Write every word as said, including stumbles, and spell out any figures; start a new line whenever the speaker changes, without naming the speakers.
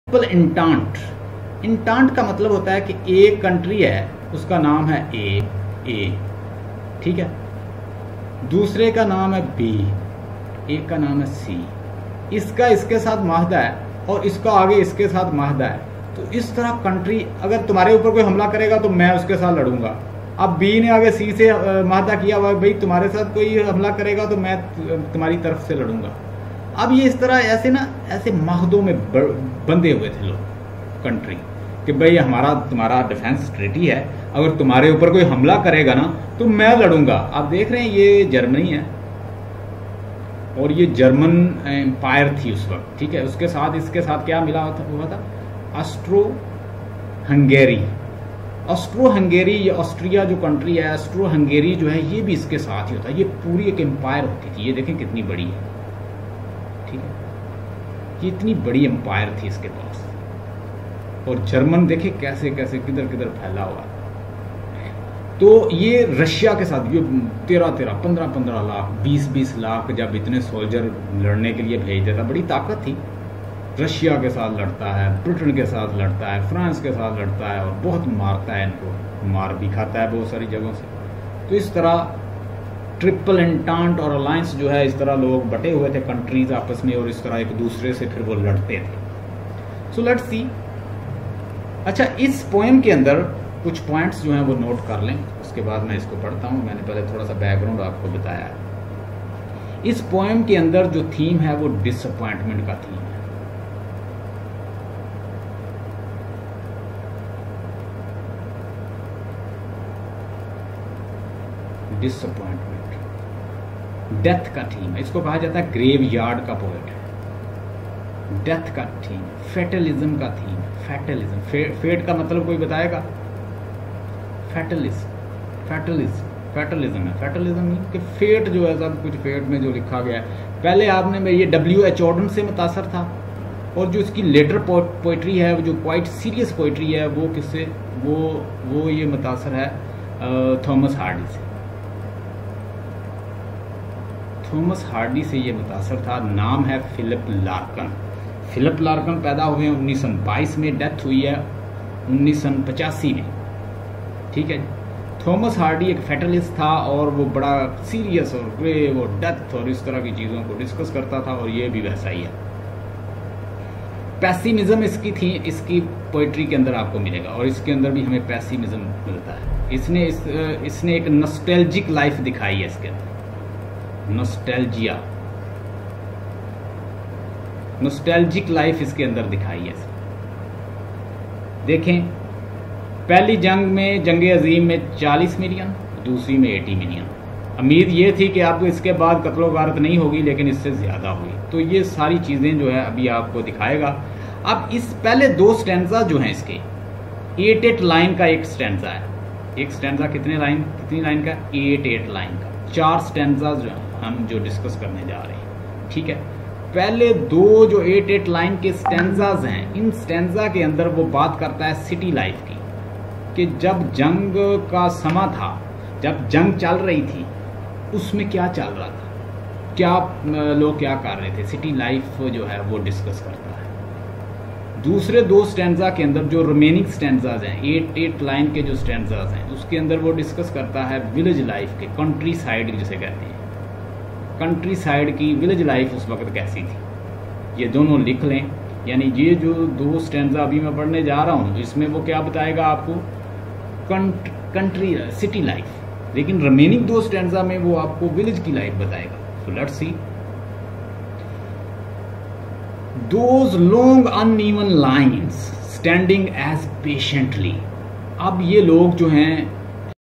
Triple इंटांट। इंटांट का मतलब होता है कि एक कंट्री है, उसका नाम है ए ए ठीक है, दूसरे का नाम है बी, एक का नाम है सी, इसका इसके साथ माहदा है और इसका आगे इसके साथ माहदा है। तो इस तरह कंट्री, अगर तुम्हारे ऊपर कोई हमला करेगा तो मैं उसके साथ लड़ूंगा। अब बी ने आगे सी से माहदा किया हुआ, भाई तुम्हारे साथ कोई हमला करेगा तो मैं तुम्हारी तरफ से लड़ूंगा। अब ये इस तरह ऐसे ना ऐसे माहदों में बंधे हुए थे लोग कंट्री कि भाई हमारा तुम्हारा डिफेंस ट्रीटी है, अगर तुम्हारे ऊपर कोई हमला करेगा ना तो मैं लड़ूंगा। आप देख रहे हैं ये जर्मनी है और ये जर्मन एम्पायर थी उस वक्त, ठीक है। उसके साथ इसके साथ क्या मिला हुआ था, ऑस्ट्रो हंगेरी। ऑस्ट्रो हंगेरी, ये ऑस्ट्रिया जो कंट्री है, ऑस्ट्रो हंगेरी जो है ये भी इसके साथ ही होता है। ये पूरी एक एम्पायर होती थी, ये देखें कितनी बड़ी है, ठीक है, ये इतनी बड़ी एम्पायर थी इसके पास। और जर्मन देखे कैसे कैसे किधर किधर फैला हुआ है। तो ये रशिया के साथ ये तेरह तेरह पंद्रह पंद्रह लाख बीस बीस लाख जब इतने सोल्जर लड़ने के लिए भेज देता, बड़ी ताकत थी। रशिया के साथ लड़ता है, ब्रिटेन के साथ लड़ता है, फ्रांस के साथ लड़ता है और बहुत मारता है, इनको मार भी खाता है बहुत सारी जगहों से। तो इस तरह ट्रिपल एंटांट और अलायंस जो है, इस तरह लोग बटे हुए थे कंट्रीज आपस में और इस तरह एक दूसरे से फिर वो लड़ते थे। So let's see. अच्छा, इस पोएम के अंदर कुछ पॉइंट्स जो हैं वो नोट कर लें, उसके बाद मैं इसको पढ़ता हूं। मैंने पहले थोड़ा सा बैकग्राउंड आपको बताया है। इस पोएम के अंदर जो थीम है वो डिसअपॉइंटमेंट का थीम है। डिसअपॉइंटमेंट, डेथ का थीम है। इसको कहा जाता है ग्रेव यार्ड का पोएट है। डेथ का थीम, फेटलिज्म का थीम, फैटलिज्म। फे, फेट का मतलब कोई बताएगा? फैटलिज्म, फैटलिज्म, फैटलिज्म है। फैटलिज्म मीन कि फेट जो है, सब कुछ फेट में जो लिखा गया है। पहले आपने में ये डब्ल्यू एच ऑर्डन से मुतासर था और जो इसकी लेटर पोइट्री है, जो क्वाइट सीरियस पोइट्री है, वो किससे, वो वो ये मुतासर है थॉमस हार्डी से। थॉमस हार्डी से ये मुतासर था। नाम है फिलिप लार्कन। फिलिप लार्कन पैदा हुए हैं उन्नीस सौ बाईस में, डेथ हुई है उन्नीस सौ पचासी में, ठीक है। थॉमस हार्डी एक फेटलिस्ट था और वो बड़ा सीरियस और ग्रेव और डेथ और इस तरह की चीज़ों को डिस्कस करता था, और ये भी वैसा ही है। पैसिमिज्म इसकी थी, इसकी पोइट्री के अंदर आपको मिलेगा, और इसके अंदर भी हमें पैसिमिज्म मिलता है। इसने इस, इसने एक नॉस्टैल्जिक लाइफ दिखाई है इसके अंदर, नॉस्टैल्जिया, नॉस्टैल्जिक लाइफ इसके अंदर दिखाई है। देखें, पहली जंग में, जंग अजीम में चालीस मिलियन, दूसरी में अस्सी मिलियन। उम्मीद ये थी कि आपको इसके बाद कत्लो गारत नहीं होगी, लेकिन इससे ज़्यादा हुई। तो ये सारी चीज़ें जो है अभी आपको दिखाएगा। अब इस पहले दो स्टैंजा जो हैं इसके, एट एट लाइन का एक स्टैंजा है। एक स्टैंजा कितने लाइन, कितनी लाइन का? एट एट लाइन का। चार स्टैंजा जो हम जो डिस्कस करने जा रहे हैं, ठीक है। पहले दो जो एट एट लाइन के स्टैंजाज हैं, इन स्टैंजा के अंदर वो बात करता है सिटी लाइफ की, कि जब जंग का समा था, जब जंग चल रही थी, उसमें क्या चल रहा था, क्या लोग क्या कर रहे थे, सिटी लाइफ जो है वो डिस्कस करता है। दूसरे दो स्टैंजा के अंदर जो रिमेनिंग स्टैंजाज हैं, एट एट लाइन के जो स्टैंजाज हैं, उसके अंदर वो डिस्कस करता है विलेज लाइफ के, कंट्री साइड जिसे कहते हैं, कंट्री साइड की विलेज लाइफ उस वक्त कैसी थी। ये दोनों लिख लें, यानी ये जो दो स्टैंजा अभी मैं पढ़ने जा रहा हूँ, इसमें वो क्या बताएगा आपको, कंट्री सिटी लाइफ, लेकिन रिमेनिंग दो स्टैंजा में वो आपको विलेज की लाइफ बताएगा। So let's see. Those long uneven lines standing as patiently. अब ये लोग जो हैं